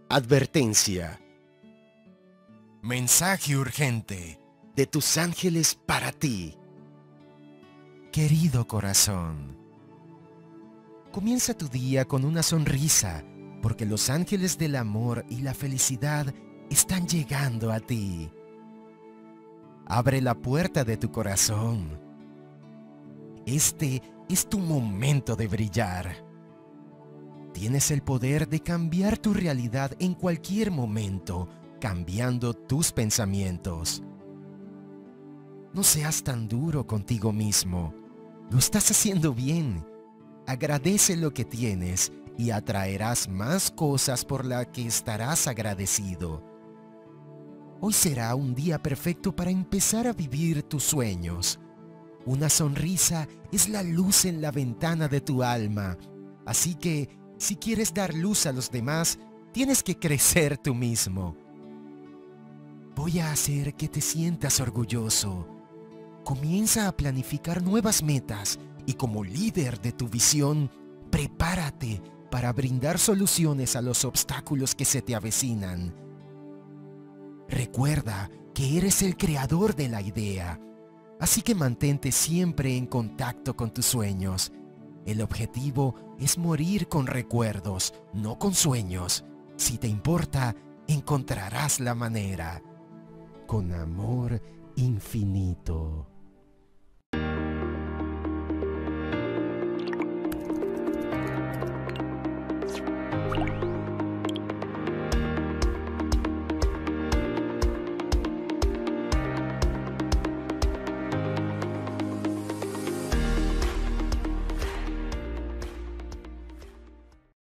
Advertencia Mensaje urgente. de tus ángeles para ti. Querido corazón, comienza tu día con una sonrisa, porque los ángeles del amor y la felicidad están llegando a ti. Abre la puerta de tu corazón. Este es tu momento de brillar. Tienes el poder de cambiar tu realidad en cualquier momento, cambiando tus pensamientos. No seas tan duro contigo mismo. Lo estás haciendo bien. Agradece lo que tienes y atraerás más cosas por las que estarás agradecido. Hoy será un día perfecto para empezar a vivir tus sueños. Una sonrisa es la luz en la ventana de tu alma. Así que, si quieres dar luz a los demás, tienes que crecer tú mismo. Voy a hacer que te sientas orgulloso. Comienza a planificar nuevas metas y como líder de tu visión, prepárate para brindar soluciones a los obstáculos que se te avecinan. Recuerda que eres el creador de la idea, así que mantente siempre en contacto con tus sueños. El objetivo es morir con recuerdos, no con sueños. Si te importa, encontrarás la manera. Con amor infinito.